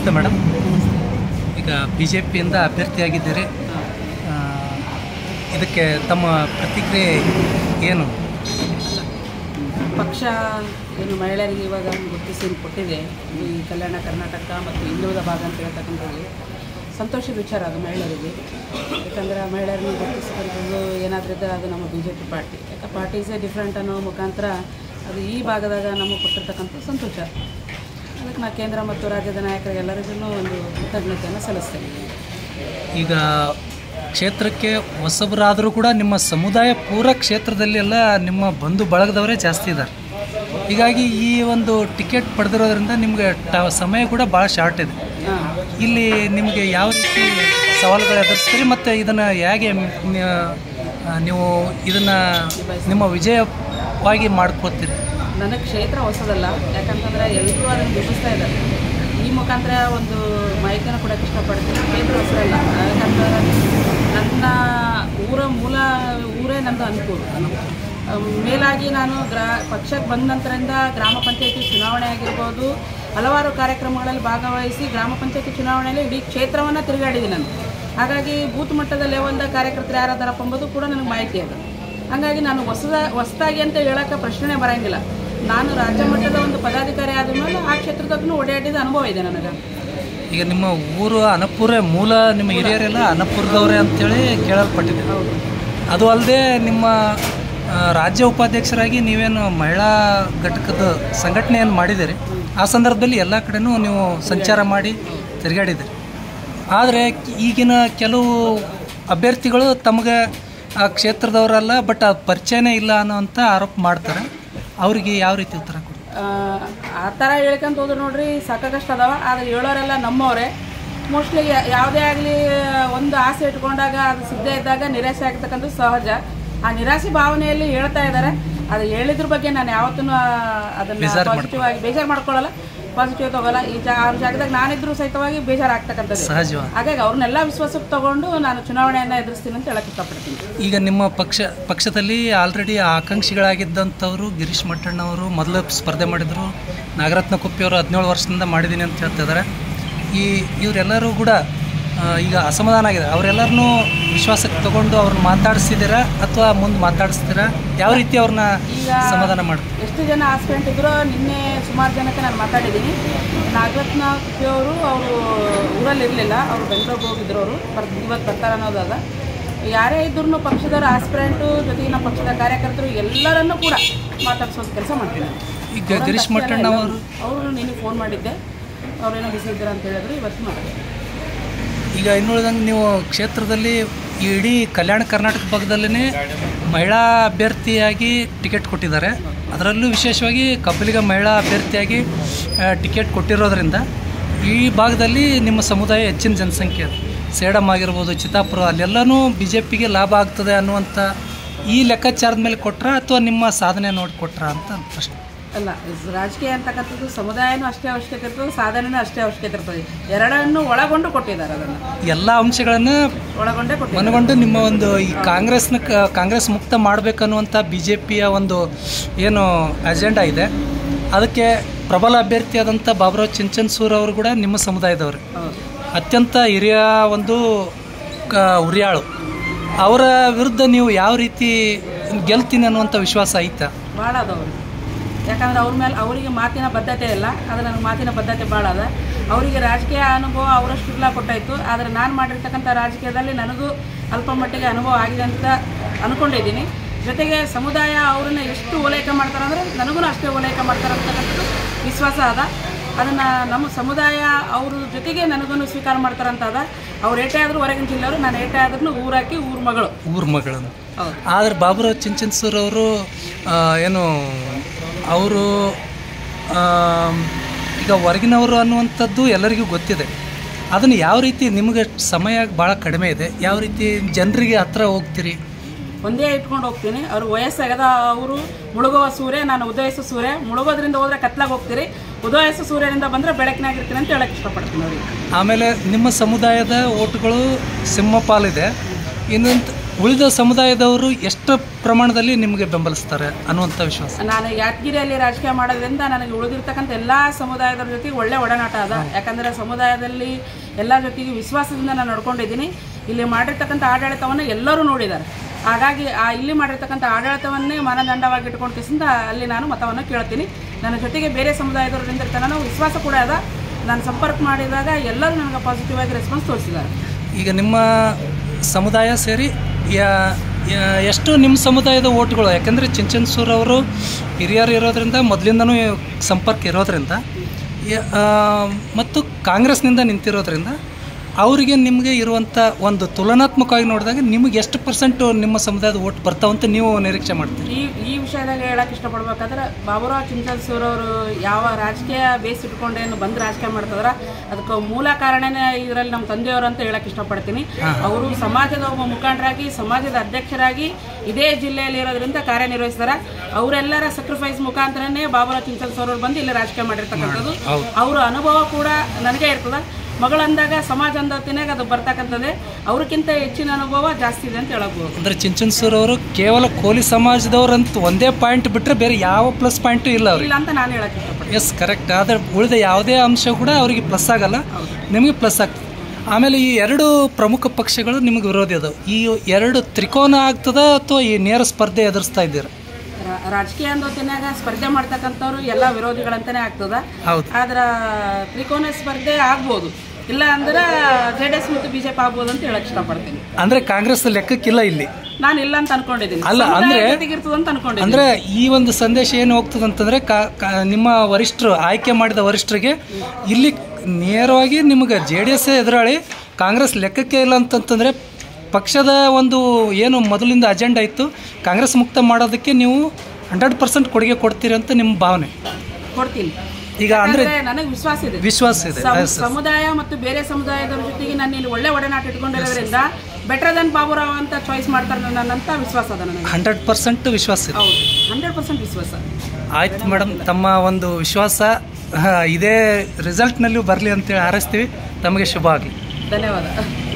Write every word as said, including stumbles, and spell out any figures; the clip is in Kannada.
ನಮಸ್ತೆ ಮೇಡಮ್. ಈಗ ಬಿ ಜೆ ಪಿಯಿಂದ ಅಭ್ಯರ್ಥಿಯಾಗಿದ್ದೀರಿ, ಇದಕ್ಕೆ ತಮ್ಮ ಪ್ರತಿಕ್ರಿಯೆ ಏನು? ಪಕ್ಷ ಏನು ಮಹಿಳೆಯರಿಗೆ ಇವಾಗ ಗುರುತಿಸಿ ಕೊಟ್ಟಿದೆ, ಈ ಕಲ್ಯಾಣ ಕರ್ನಾಟಕ ಮತ್ತು ಹಿಂದುಳಿದ ಭಾಗ ಅಂತ ಹೇಳ್ತಕ್ಕಂಥದ್ದು ಸಂತೋಷದ ವಿಚಾರ ಅದು ಮಹಿಳೆಯರಿಗೆ. ಯಾಕಂದರೆ ಮಹಿಳೆಯರನ್ನು ಗುರುತಿಸತಕ್ಕಂಥದ್ದು ಏನಾದರೂ ಇದ್ದರೆ ಅದು ನಮ್ಮ ಬಿ ಜೆ ಪಿ ಪಾರ್ಟಿ. ಯಾಕೆ ಪಾರ್ಟೀಸೇ ಡಿಫ್ರೆಂಟ್ ಅನ್ನೋ ಮುಖಾಂತರ ಅದು ಈ ಭಾಗದಾಗ ನಮಗೆ ಕೊಟ್ಟಿರ್ತಕ್ಕಂಥ ಸಂತೋಷ. ಅದಕ್ಕೆ ನಾನು ಕೇಂದ್ರ ಮತ್ತು ರಾಜ್ಯದ ನಾಯಕರಿಗೆಲ್ಲರಿಗೂ ಒಂದು ಕೃತಜ್ಞತೆಯನ್ನು ಸಲ್ಲಿಸ್ತೇನೆ. ಈಗ ಕ್ಷೇತ್ರಕ್ಕೆ ಹೊಸಬರಾದರೂ ಕೂಡ ನಿಮ್ಮ ಸಮುದಾಯ ಪೂರ ಕ್ಷೇತ್ರದಲ್ಲೆಲ್ಲ ನಿಮ್ಮ ಬಂಧು ಬಳಗದವರೇ ಜಾಸ್ತಿ ಇದ್ದಾರೆ. ಹೀಗಾಗಿ ಈ ಒಂದು ಟಿಕೆಟ್ ಪಡೆದಿರೋದ್ರಿಂದ ನಿಮಗೆ ಟ ಸಮಯ ಕೂಡ ಭಾಳ ಶಾರ್ಟ್ ಇದೆ. ಇಲ್ಲಿ ನಿಮಗೆ ಯಾವ ರೀತಿ ಸವಾಲುಗಳು ಎದುರಿಸ್ತೀರಿ ಮತ್ತು ಇದನ್ನು ಹೇಗೆ ನೀವು ಇದನ್ನು ನಿಮ್ಮ ವಿಜಯವಾಗಿ ಮಾಡ್ಕೋತೀರಿ? ನನಗೆ ಕ್ಷೇತ್ರ ಹೊಸದಲ್ಲ, ಯಾಕಂತಂದರೆ ಎಲ್ಲರೂ ಅದನ್ನು ಬಿಡಿಸ್ತಾ ಇದ್ದಾರೆ. ಈ ಮುಖಾಂತರ ಒಂದು ಮಾಹಿತಿಯನ್ನು ಕೊಡೋಕ್ಕೆ ಇಷ್ಟಪಡ್ತೀನಿ. ಕ್ಷೇತ್ರ ಹೊಸದಲ್ಲ, ಯಾಕಂತಂದ್ರೆ ನನ್ನ ಊರ ಮೂಲ ಊರೇ ನಂದು ಅನುಕೂಲ. ಮೇಲಾಗಿ ನಾನು ಗ್ರಾ ಪಕ್ಷಕ್ಕೆ ಬಂದ ನಂತರದಿಂದ ಗ್ರಾಮ ಪಂಚಾಯತಿ ಚುನಾವಣೆ ಆಗಿರ್ಬೋದು, ಹಲವಾರು ಕಾರ್ಯಕ್ರಮಗಳಲ್ಲಿ ಭಾಗವಹಿಸಿ ಗ್ರಾಮ ಪಂಚಾಯತಿ ಚುನಾವಣೆಯಲ್ಲಿ ಇಡೀ ಕ್ಷೇತ್ರವನ್ನು ತಿರುಗಾಡಿದ್ದೀನಿ ನಾನು. ಹಾಗಾಗಿ ಬೂತ್ ಮಟ್ಟದ ಲೆವೆಲ್ದ ಕಾರ್ಯಕರ್ತರು ಯಾರಾದಾರಪ್ಪ ಎಂಬುದು ಕೂಡ ನನಗೆ ಮಾಹಿತಿ ಅದ. ಹಾಗಾಗಿ ನಾನು ಹೊಸದ ಹೊಸದಾಗಿ ಅಂತ ಹೇಳೋಕ್ಕೆ ಪ್ರಶ್ನೆ ಬರೋಂಗಿಲ್ಲ. ನಾನು ರಾಜ್ಯ ಮಟ್ಟದ ಒಂದು ಪದಾಧಿಕಾರಿ ಆದ ಮೇಲೆ ಆ ಕ್ಷೇತ್ರದಾಗೂ ಓಡಾಡಿದ ಅನುಭವ ಇದೆ ನನಗೆ. ಈಗ ನಿಮ್ಮ ಊರು ಅನಪುರ, ಮೂಲ ನಿಮ್ಮ ಹಿರಿಯರೆಲ್ಲ ಅನಪುರದವರೇ ಅಂತೇಳಿ ಕೇಳಲ್ಪಟ್ಟಿದೆ. ಅದು ಅಲ್ಲದೆ ನಿಮ್ಮ ರಾಜ್ಯ ಉಪಾಧ್ಯಕ್ಷರಾಗಿ ನೀವೇನು ಮಹಿಳಾ ಘಟಕದ ಸಂಘಟನೆಯನ್ನು ಮಾಡಿದ್ದೀರಿ. ಆ ಸಂದರ್ಭದಲ್ಲಿ ಎಲ್ಲ ಕಡೆನೂ ನೀವು ಸಂಚಾರ ಮಾಡಿ ತಿರುಗಾಡಿದ್ದೀರಿ. ಆದರೆ ಈಗಿನ ಕೆಲವು ಅಭ್ಯರ್ಥಿಗಳು ತಮಗೆ ಆ ಕ್ಷೇತ್ರದವರಲ್ಲ, ಬಟ್ ಅದು ಪರಿಚಯನೇ ಇಲ್ಲ ಅನ್ನೋಂಥ ಆರೋಪ ಮಾಡ್ತಾರೆ. ಅವರಿಗೆ ಯಾವ ರೀತಿ ಉತ್ತರ ಕೊಡಿ? ಆ ಥರ ಹೇಳ್ಕೊಂತ ಹೋದ್ರೆ ನೋಡ್ರಿ ಸಾಕಾಗಷ್ಟು ಅದಾವ. ಆದರೆ ಹೇಳೋರೆಲ್ಲ ನಮ್ಮವರೇ. ಮೋಸ್ಟ್ಲಿ ಯಾವುದೇ ಆಗಲಿ ಒಂದು ಆಸೆ ಇಟ್ಕೊಂಡಾಗ ಅದು ಸಿಗದೇ ಇದ್ದಾಗ ನಿರಾಸೆ ಆಗ್ತಕ್ಕಂಥದ್ದು ಸಹಜ. ಆ ನಿರಾಸೆ ಭಾವನೆಯಲ್ಲಿ ಹೇಳ್ತಾ ಇದ್ದಾರೆ. ಅದು ಹೇಳಿದ್ರ ಬಗ್ಗೆ ನಾನು ಯಾವತ್ತೂ ಅದನ್ನು ಪಾಸಿಟಿವ್ ಆಗಿ ಬೇಜಾರು ಮಾಡ್ಕೊಳ್ಳಲ್ಲ, ಪಾಸಿಟಿವ್ ತಗೋಲ್ಲ. ಈ ಜಾ ಅವ್ರ ಜಾಗದಾಗ ನಾನಿದ್ರು ಸಹಿತವಾಗಿ ಬೇಜಾರಾಗ್ತಕ್ಕಂಥದ್ದು ಸಹಜ. ಹಾಗಾಗಿ ಅವ್ರನ್ನೆಲ್ಲ ವಿಶ್ವಾಸಕ್ಕೆ ತಗೊಂಡು ನಾನು ಚುನಾವಣೆಯನ್ನು ಎದುರಿಸ್ತೀನಿ ಅಂತ ಹೇಳಕ್ಕೆ ಇಷ್ಟಪಡ್ತೀನಿ. ಈಗ ನಿಮ್ಮ ಪಕ್ಷ ಪಕ್ಷದಲ್ಲಿ ಆಲ್ರೆಡಿ ಆಕಾಂಕ್ಷಿಗಳಾಗಿದ್ದಂಥವ್ರು ಗಿರೀಶ್ ಮಟ್ಟಣ್ಣವರು ಮೊದಲು ಸ್ಪರ್ಧೆ ಮಾಡಿದರು. ನಾಗರತ್ನ ಕುಪ್ಪಿಯವರು ಹದಿನೇಳು ವರ್ಷದಿಂದ ಮಾಡಿದ್ದೀನಿ ಅಂತ ಹೇಳ್ತಿದ್ದಾರೆ. ಈ ಇವರೆಲ್ಲರೂ ಕೂಡ ಈಗ ಅಸಮಾಧಾನ ಆಗಿದೆ. ಅವರೆಲ್ಲರನ್ನೂ ವಿಶ್ವಾಸಕ್ಕೆ ತಗೊಂಡು ಅವ್ರನ್ನ ಮಾತಾಡಿಸಿದ್ದೀರಾ ಅಥವಾ ಮುಂದೆ ಮಾತಾಡಿಸ್ತೀರಾ? ಯಾವ ರೀತಿ ಅವ್ರನ್ನ ಸಮಾಧಾನ ಮಾಡ್ತೀವಿ? ಎಷ್ಟು ಜನ ಆಸ್ಪಿರೆಂಟ್ ಇದ್ರೋ ನಿನ್ನೆ ಸುಮಾರು ಜನಕ್ಕೆ ನಾನು ಮಾತಾಡಿದ್ದೀನಿ. ನಾಗರತ್ನ ಕುಪ್ಪಿಯವರು ಅವರು ಊರಲ್ಲಿ ಇರಲಿಲ್ಲ, ಅವರು ಬೆಂಗಳೂರಿಗೆ ಹೋಗಿದ್ರು. ಅವರು ಬರ್ ಇವತ್ತು ಬರ್ತಾರೆ ಅನ್ನೋದಾದ. ಯಾರೇ ಇದ್ರೂ ಪಕ್ಷದವ್ರ ಆಸ್ಪಿರೆಂಟು ಜೊತೆಗಿನ ಪಕ್ಷದ ಕಾರ್ಯಕರ್ತರು ಎಲ್ಲರನ್ನೂ ಕೂಡ ಮಾತಾಡ್ಸೋ ಕೆಲಸ ಮಾಡ್ತೀನಿ. ಈಗ ಗಿರೀಶ್ ಮಟ್ಟಣ್ಣ ಅವರು ಅವರು ನಿನಗೆ ಫೋನ್ ಮಾಡಿದ್ದೆ, ಅವ್ರೇನೋ ಬಿಸಿ ಇದ್ದೀರಾ ಅಂತ ಹೇಳಿದ್ರು. ಇವತ್ತು ಮಾತಾಡಿದ್ದೆ. ಈಗ ಇನ್ನುಳಿದಂಗೆ ನೀವು ಕ್ಷೇತ್ರದಲ್ಲಿ ಇಡೀ ಕಲ್ಯಾಣ ಕರ್ನಾಟಕ ಭಾಗದಲ್ಲೇ ಮಹಿಳಾ ಅಭ್ಯರ್ಥಿಯಾಗಿ ಟಿಕೆಟ್ ಕೊಟ್ಟಿದ್ದಾರೆ. ಅದರಲ್ಲೂ ವಿಶೇಷವಾಗಿ ಕಬ್ಬಲಿಗ ಮಹಿಳಾ ಅಭ್ಯರ್ಥಿಯಾಗಿ ಟಿಕೆಟ್ ಕೊಟ್ಟಿರೋದ್ರಿಂದ ಈ ಭಾಗದಲ್ಲಿ ನಿಮ್ಮ ಸಮುದಾಯ ಹೆಚ್ಚಿನ ಜನಸಂಖ್ಯೆ ಇದೆ. ಸೇಡಮ್ ಆಗಿರ್ಬೋದು, ಚಿತ್ತಾಪುರ, ಅಲ್ಲೆಲ್ಲನೂ ಬಿ ಜೆ ಪಿಗೆ ಲಾಭ ಆಗ್ತದೆ ಅನ್ನುವಂಥ ಈ ಲೆಕ್ಕಾಚಾರದ ಮೇಲೆ ಕೊಟ್ರಾ ಅಥವಾ ನಿಮ್ಮ ಸಾಧನೆ ನೋಡಿ ಕೊಟ್ರಾ ಅಂತ ಪ್ರಶ್ನೆ. ಅಲ್ಲ, ರಾಜಕೀಯ ಅಂತಕ್ಕಂಥದ್ದು ಸಮುದಾಯನೂ ಅಷ್ಟೇ ಅವಶ್ಯಕತೆ ಇರ್ತದೆ, ಸಾಧನೆನೂ ಅಷ್ಟೇ ಅವಶ್ಯಕತೆ ಇರ್ತದೆ. ಎರಡನ್ನು ಒಳಗೊಂಡು ಕೊಟ್ಟಿದ್ದಾರೆ. ಅದನ್ನು ಎಲ್ಲ ಅಂಶಗಳನ್ನು ಒಳಗೊಂಡೇ ಕೊಟ್ಟು ಮನಗೊಂಡು ನಿಮ್ಮ ಒಂದು ಈ ಕಾಂಗ್ರೆಸ್ನ ಕಾಂಗ್ರೆಸ್ ಮುಕ್ತ ಮಾಡಬೇಕನ್ನುವಂಥ ಬಿ ಜೆ ಪಿಯ ಒಂದು ಏನು ಅಜೆಂಡಾ ಇದೆ, ಅದಕ್ಕೆ ಪ್ರಬಲ ಅಭ್ಯರ್ಥಿಯಾದಂಥ ಬಾಬುರಾವ್ ಚಿಂಚನ್ಸೂರ್ ಅವರು ಕೂಡ ನಿಮ್ಮ ಸಮುದಾಯದವರು, ಅತ್ಯಂತ ಹಿರಿಯ ಒಂದು ಕ ಉರಿಯಾಳು. ಅವರ ವಿರುದ್ಧ ನೀವು ಯಾವ ರೀತಿ ಗೆಲ್ತೀನಿ ಅನ್ನುವಂಥ ವಿಶ್ವಾಸ ಐತಾ? ಭಾಳ ಅದವರು. ಯಾಕಂದ್ರೆ ಅವ್ರ ಮೇಲೆ ಅವರಿಗೆ ಮಾತಿನ ಬದ್ಧತೆ ಇಲ್ಲ, ಆದರೆ ನನಗೆ ಮಾತಿನ ಬದ್ಧತೆ ಭಾಳ ಅದ. ಅವರಿಗೆ ರಾಜಕೀಯ ಅನುಭವ ಅವರಷ್ಟು ಇಲ್ಲ ಕೊಟ್ಟಾಯಿತು. ಆದರೆ ನಾನು ಮಾಡಿರ್ತಕ್ಕಂಥ ರಾಜಕೀಯದಲ್ಲಿ ನನಗೂ ಅಲ್ಪ ಮಟ್ಟಿಗೆ ಅನುಭವ ಆಗಿದೆ ಅಂತ ಅಂದ್ಕೊಂಡಿದ್ದೀನಿ. ಜೊತೆಗೆ ಸಮುದಾಯ ಅವ್ರನ್ನ ಎಷ್ಟು ಓಲೈಕೆ ಮಾಡ್ತಾರೆ ಅಂದರೆ ನನಗೂ ಅಷ್ಟೇ ಓಲೈಕೆ ಮಾಡ್ತಾರೆ ಅಂತಕ್ಕಂಥದ್ದು ವಿಶ್ವಾಸ ಅದ. ಅದನ್ನು ನಮ್ಮ ಸಮುದಾಯ ಅವ್ರ ಜೊತೆಗೆ ನನಗೂ ಸ್ವೀಕಾರ ಮಾಡ್ತಾರಂತ ಅದ. ಅವ್ರು ಏಟೇ ಆದರೂ ಹೊರಗಿನ ಜಿಲ್ಲೆಯವರು, ನಾನು ಏಟೇ ಆದ್ರೂ ಊರಾಕಿ ಊರ ಮಗಳು ಊರ ಮಗಳು ಆದರೆ ಬಾಬುರಾವ್ ಚಿಂಚನ್ಸೂರ್ ಅವರು ಏನು ಅವರು ಈಗ ಹೊರಗಿನವರು ಅನ್ನುವಂಥದ್ದು ಎಲ್ಲರಿಗೂ ಗೊತ್ತಿದೆ. ಅದನ್ನು ಯಾವ ರೀತಿ ನಿಮಗೆ ಸಮಯ ಭಾಳ ಕಡಿಮೆ ಇದೆ, ಯಾವ ರೀತಿ ಜನರಿಗೆ ಹತ್ರ ಹೋಗ್ತೀರಿ? ಒಂದೇ ಇಟ್ಕೊಂಡು ಹೋಗ್ತೀನಿ. ಅವರು ವಯಸ್ಸಾಗದ, ಅವರು ಮುಳುಗುವ ಸೂರ್ಯ, ನಾನು ಉದಯಿಸೋ ಸೂರ್ಯ. ಮುಳುಗೋದ್ರಿಂದ ಹೋದರೆ ಕತ್ಲಾಗಿ ಹೋಗ್ತೀರಿ, ಉದಯಿಸೋ ಸೂರ್ಯನಿಂದ ಬಂದರೆ ಬೆಳಕಿನಾಗಿರ್ತೀನಿ ಅಂತ ಹೇಳಕ್ಕೆ ಇಷ್ಟಪಡ್ತೀನಿ ಅವ್ರಿಗೆ. ಆಮೇಲೆ ನಿಮ್ಮ ಸಮುದಾಯದ ಓಟುಗಳು ಸಿಂಹಪಾಲಿದೆ. ಇನ್ನೊಂದು ಉಳಿದ ಸಮುದಾಯದವರು ಎಷ್ಟು ಪ್ರಮಾಣದಲ್ಲಿ ನಿಮಗೆ ಬೆಂಬಲಿಸ್ತಾರೆ ಅನ್ನುವಂಥ ವಿಶ್ವಾಸ? ನಾನು ಯಾದಗಿರಿಯಲ್ಲಿ ರಾಜಕೀಯ ಮಾಡೋದ್ರಿಂದ ನನಗೆ ಉಳಿದಿರ್ತಕ್ಕಂಥ ಎಲ್ಲ ಸಮುದಾಯದವ್ರ ಜೊತೆಗೆ ಒಳ್ಳೆ ಒಡನಾಟ ಅದ. ಯಾಕಂದರೆ ಸಮುದಾಯದಲ್ಲಿ ಎಲ್ಲ ಜೊತೆಗೆ ವಿಶ್ವಾಸದಿಂದ ನಾನು ನಡ್ಕೊಂಡಿದ್ದೀನಿ. ಇಲ್ಲಿ ಮಾಡಿರ್ತಕ್ಕಂಥ ಆಡಳಿತವನ್ನು ಎಲ್ಲರೂ ನೋಡಿದ್ದಾರೆ. ಹಾಗಾಗಿ ಆ ಇಲ್ಲಿ ಮಾಡಿರ್ತಕ್ಕಂಥ ಆಡಳಿತವನ್ನೇ ಮಾನದಂಡವಾಗಿ ಇಟ್ಕೊಂಡು ಕಿಸಿಂದ ಅಲ್ಲಿ ನಾನು ಮತವನ್ನು ಕೇಳ್ತೀನಿ. ನನ್ನ ಜೊತೆಗೆ ಬೇರೆ ಸಮುದಾಯದವರಿಂದ ನಾನು ವಿಶ್ವಾಸ ಕೂಡ ಅದ. ನಾನು ಸಂಪರ್ಕ ಮಾಡಿದಾಗ ಎಲ್ಲರೂ ನನಗೆ ಪಾಸಿಟಿವ್ ಆಗಿ ರೆಸ್ಪಾನ್ಸ್ ತೋರಿಸಿದ್ದಾರೆ. ಈಗ ನಿಮ್ಮ ಸಮುದಾಯ ಸೇರಿ ಎಷ್ಟು ನಿಮ್ಮ ಸಮುದಾಯದ ಓಟ್ಗಳು? ಯಾಕೆಂದರೆ ಚಿಂಚನಸೂರು ಅವರು ಹಿರಿಯರು ಇರೋದ್ರಿಂದ ಮೊದಲಿಂದನೂ ಸಂಪರ್ಕ ಇರೋದ್ರಿಂದ ಮತ್ತು ಕಾಂಗ್ರೆಸ್ನಿಂದ ನಿಂತಿರೋದ್ರಿಂದ ಅವರಿಗೆ ನಿಮಗೆ ಇರುವಂಥ ಒಂದು ತುಲನಾತ್ಮಕವಾಗಿ ನೋಡಿದಾಗ ನಿಮಗೆ ಎಷ್ಟು ಪರ್ಸೆಂಟು ನಿಮ್ಮ ಸಮುದಾಯದ ಓಟ್ ಬರ್ತಾವಂತ ನೀವು ನಿರೀಕ್ಷೆ ಮಾಡ್ತೀರಿ? ಈ ಈ ವಿಷಯದಾಗ ಹೇಳಕ್ಕೆ ಇಷ್ಟಪಡ್ಬೇಕಾದ್ರೆ ಬಾಬುರಾವ್ ಚಿಂಚನಸೂರು ಅವರು ಯಾವ ರಾಜಕೀಯ ಬೇಸ್ ಇಟ್ಕೊಂಡೇನು ಬಂದು ರಾಜಕೀಯ ಮಾಡ್ತಿದಾರ ಅದಕ್ಕೆ ಮೂಲ ಕಾರಣನೇ ಇದರಲ್ಲಿ ನಮ್ಮ ತಂದೆಯವರು ಅಂತ ಹೇಳಕ್ಕೆ ಇಷ್ಟಪಡ್ತೀನಿ. ಅವರು ಸಮಾಜದ ಒಬ್ಬ ಮುಖಂಡರಾಗಿ ಸಮಾಜದ ಅಧ್ಯಕ್ಷರಾಗಿ ಇದೇ ಜಿಲ್ಲೆಯಲ್ಲಿ ಇರೋದ್ರಿಂದ ಕಾರ್ಯನಿರ್ವಹಿಸ್ತಾರೆ. ಅವರೆಲ್ಲರ ಸ್ಯಾಕ್ರಿಫೈಸ್ ಮುಖಾಂತರನೇ ಬಾಬುರಾವ್ ಚಿಂಚನಸೂರು ಬಂದು ಇಲ್ಲಿ ರಾಜಕೀಯ ಮಾಡಿರ್ತಕ್ಕಂಥದ್ದು. ಅವರ ಅನುಭವ ಕೂಡ ನನಗೆ ಇರ್ತದೆ. ಮಗಳಂದಾಗ ಸಮಾಜ ಅಂದತಿನಾಗ ಅದು ಬರ್ತಕ್ಕಂಥದ್ದೇ. ಅವ್ರಿಗಿಂತ ಹೆಚ್ಚಿನ ಅನುಭವ ಜಾಸ್ತಿ ಇದೆ ಅಂತ ಹೇಳಬಹುದು. ಅಂದರೆ ಚಿಂಚನಸೂರು ಅವರು ಕೇವಲ ಕೋಲಿ ಸಮಾಜದವ್ರಂತ ಒಂದೇ ಪಾಯಿಂಟ್ ಬಿಟ್ಟರೆ ಬೇರೆ ಯಾವ ಪ್ಲಸ್ ಪಾಯಿಂಟು ಇಲ್ಲ ಅವ್ರಿಗೆ ಇಲ್ಲ ಅಂತ ನಾನು ಹೇಳಕ್ಕೆ ಇಷ್ಟಪಡ್ತೀನಿ. Yes, correct. ಆದರೆ ಉಳಿದ ಯಾವುದೇ ಅಂಶ ಕೂಡ ಅವರಿಗೆ ಪ್ಲಸ್ ಆಗಲ್ಲ, ನಿಮಗೆ ಪ್ಲಸ್ ಆಗ್ತದೆ. ಆಮೇಲೆ ಈ ಎರಡು ಪ್ರಮುಖ ಪಕ್ಷಗಳು ನಿಮಗೆ ವಿರೋಧಿ ಅದಾವೆ. ಈ ಎರಡು ತ್ರಿಕೋನ ಆಗ್ತದ ಅಥವಾ ಈ ನೇರ ಸ್ಪರ್ಧೆ ಎದುರಿಸ್ತಾ ಇದ್ದೀರಾ? ರಾಜಕೀಯ ಅಂದೋತಿನಾಗ ಸ್ಪರ್ಧೆ ಮಾಡ್ತಕ್ಕಂಥವ್ರು ಎಲ್ಲ ವಿರೋಧಿಗಳಂತಾನೆ ಆಗ್ತದ. ಆದ್ರೆ ತ್ರಿಕೋನ ಸ್ಪರ್ಧೆ ಆಗ್ಬೋದು, ಇಲ್ಲ ಅಂದ್ರೆ ಜೆ ಡಿ ಎಸ್ ಮತ್ತು ಬಿಜೆಪಿ ಆಗ್ಬೋದು ಅಂತ ಹೇಳಕ್ ಇಷ್ಟಪಡ್ತೀನಿ. ಅಂದ್ರೆ ಕಾಂಗ್ರೆಸ್ ಲೆಕ್ಕಕ್ಕಿಲ್ಲ ಇಲ್ಲಿ? ನಾನು ಇಲ್ಲ ಅಂತ ಅನ್ಕೊಂಡಿದ್ದೀನಿ. ಅಲ್ಲ ಅಂದ್ರೆ ಅನ್ಕೊಂಡಿದ್ದೀನಿ. ಅಂದ್ರೆ ಈ ಒಂದು ಸಂದೇಶ ಏನು ಹೋಗ್ತದೆ ಅಂತಂದ್ರೆ ನಿಮ್ಮ ವರಿಷ್ಠರು ಆಯ್ಕೆ ಮಾಡಿದ ವರಿಷ್ಠರಿಗೆ ಇಲ್ಲಿ ನೇರವಾಗಿ ನಿಮಗೆ ಜೆ ಡಿ ಎಸ್ ಎದುರಾಳಿ ಕಾಂಗ್ರೆಸ್ ಲೆಕ್ಕಕ್ಕೆ ಇಲ್ಲ ಅಂತಂತಂದ್ರೆ ಪಕ್ಷದ ಒಂದು ಏನು ಮೊದಲಿಂದ ಅಜೆಂಡಾ ಇತ್ತು ಕಾಂಗ್ರೆಸ್ ಮುಕ್ತ ಮಾಡೋದಕ್ಕೆ ನೀವು ಹಂಡ್ರೆಡ್ ಪರ್ಸೆಂಟ್ ಕೊಡುಗೆ ಕೊಡ್ತೀರಿ ಅಂತ ನಿಮ್ಮ ಭಾವನೆ? ಕೊಡ್ತೀನಿ. ಈಗ ಅಂದ್ರೆ ನನಗೆ ವಿಶ್ವಾಸ ಇದೆ ವಿಶ್ವಾಸ ಇದೆ ಸಮುದಾಯ ಮತ್ತು ಬೇರೆ ಸಮುದಾಯದವ್ರ ಜೊತೆಗೆ ನಾನು ಇಲ್ಲಿ ಒಳ್ಳೆ ಒಡನಾಟ ಇಟ್ಕೊಂಡಿರೋದ್ರಿಂದ ಬೆಟರ್ ದನ್ ಬಾಬುರಾವ್ ಅಂತ ಚಾಯ್ಸ್ ಮಾಡ್ತಾರೆ ನನ್ನಂತ ವಿಶ್ವಾಸ ಅದ ನನಗೆ. ಹಂಡ್ರೆಡ್ ಪರ್ಸೆಂಟ್ ವಿಶ್ವಾಸ ಇದೆ. ಹೌದು, ಹಂಡ್ರೆಡ್ ಪರ್ಸೆಂಟ್ ವಿಶ್ವಾಸ. ಆಯ್ತು ಮೇಡಮ್, ತಮ್ಮ ಒಂದು ವಿಶ್ವಾಸ ಇದೇ ರಿಸಲ್ಟ್ನಲ್ಲೂ ಬರಲಿ ಅಂತೇಳಿ ಹಾರೈಸ್ತೀವಿ. ತಮಗೆ ಶುಭ ಆಗಲಿ. ಧನ್ಯವಾದ.